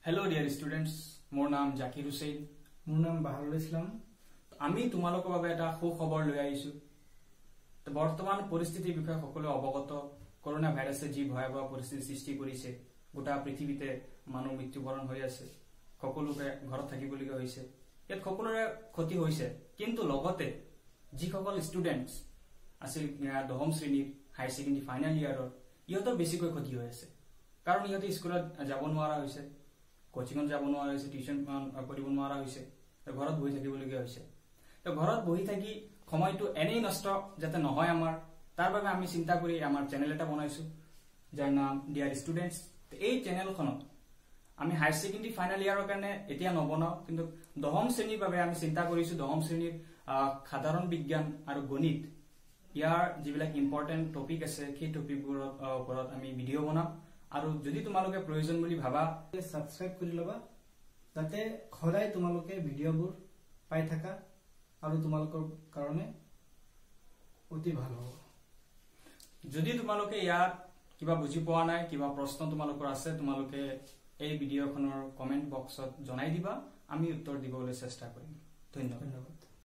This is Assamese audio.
Hello dear students, মোৰ নাম জাকিৰ হুছেইন, মোৰ নাম বাহাৰুল ইছলাম। আমি তোমালোকৰ বাবে এটা সুখবৰ লৈ আহিছো। বৰ্তমান পৰিস্থিতিৰ বিষয়ে সকলো অৱগত। কৰোনা ভাইৰাছে যি ভয়াবহ পৰিস্থিতি সৃষ্টি কৰিছে, গোটা পৃথিৱীতে মানুহ মৃত্যুবৰণ হৈ আছে, সকলোকে ঘৰত থাকিবলগীয়া হৈছে। ইয়াত সকলোৰে ক্ষতি হৈছে, কিন্তু লগতে যিসকল ষ্টুডেন্টছ আছিল 10ম শ্ৰেণীৰ হায়াৰ ছেকেণ্ডাৰী ফাইনেল ইয়াৰৰ, ইহঁতৰ বেছিকৈ ক্ষতি হৈ আছে। কাৰণ ইহঁতে স্কুলত যাব নোৱাৰা হৈছে, কোচিঙত যাব নোৱাৰা হৈছে, টিউচন কৰিব নোৱাৰা হৈছে, ঘৰত বহি থাকিবলগীয়া হৈছে। ঘৰত বহি থাকি সময়টো এনেই নষ্ট যাতে নহয় আমাৰ, তাৰ বাবে আমি চিন্তা কৰি আমাৰ চেনেল এটা বনাইছো, যাৰ নাম ডিয়াৰ ষ্টুডেন্টছ। এই চেনেলখনত আমি হায়াৰ ছেকেণ্ডাৰী ফাইনেল ইয়াৰৰ কাৰণে এতিয়া নবনাও, কিন্তু 10ম শ্ৰেণীৰ বাবে আমি চিন্তা কৰিছো 10ম শ্ৰেণীৰ সাধাৰণ বিজ্ঞান আৰু গণিত ইয়াৰ যিবিলাক ইম্পৰ্টেণ্ট টপিক আছে, সেই টপিকবোৰৰ ওপৰত আমি ভিডিঅ' বনাম। আৰু যদি তোমালোকে প্ৰয়োজন বুলি ভাবা, সাবস্ক্ৰাইব কৰি লবা, যাতে সদায় তোমালোকে ভিডিঅ'বোৰ পাই থাকা আৰু তোমালোকৰ কাৰণে অতি ভাল হ'ব। যদি তোমালোকে ইয়াত কিবা বুজি পোৱা নাই, কিবা প্ৰশ্ন তোমালোকৰ আছে, তোমালোকে এই ভিডিঅ'খনৰ কমেন্ট বক্সত জনাই দিবা, আমি উত্তৰ দিবলৈ চেষ্টা কৰিম। ধন্যবাদ।